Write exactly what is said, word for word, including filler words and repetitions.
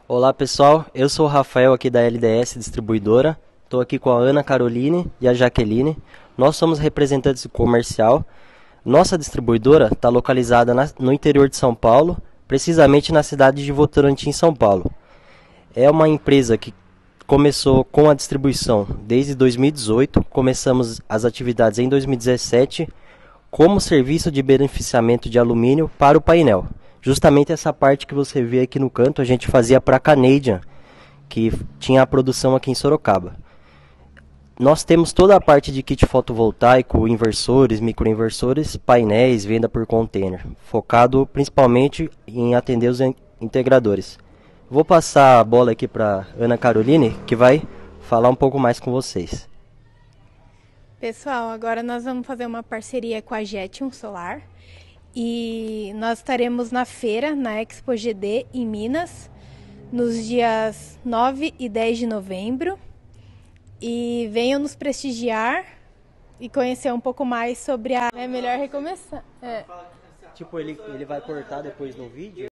Olá pessoal, eu sou o Rafael aqui da L D S Distribuidora, estou aqui com a Ana Caroline e a Jaqueline, nós somos representantes do comercial. Nossa distribuidora está localizada na, no interior de São Paulo, precisamente na cidade de Votorantim, São Paulo. É uma empresa que começou com a distribuição desde dois mil e dezoito, começamos as atividades em dois mil e dezessete como serviço de beneficiamento de alumínio para o painel. Justamente essa parte que você vê aqui no canto a gente fazia para a Canadian, que tinha a produção aqui em Sorocaba. Nós temos toda a parte de kit fotovoltaico, inversores, microinversores, painéis, venda por container, focado principalmente em atender os integradores. Vou passar a bola aqui para Ana Caroline, que vai falar um pouco mais com vocês. Pessoal, agora nós vamos fazer uma parceria com a Jetion Solar e nós estaremos na feira, na Expo G D em Minas, nos dias nove e dez de novembro. E venham nos prestigiar e conhecer um pouco mais sobre a... É melhor recomeçar. É. Tipo, ele, ele vai cortar depois no vídeo?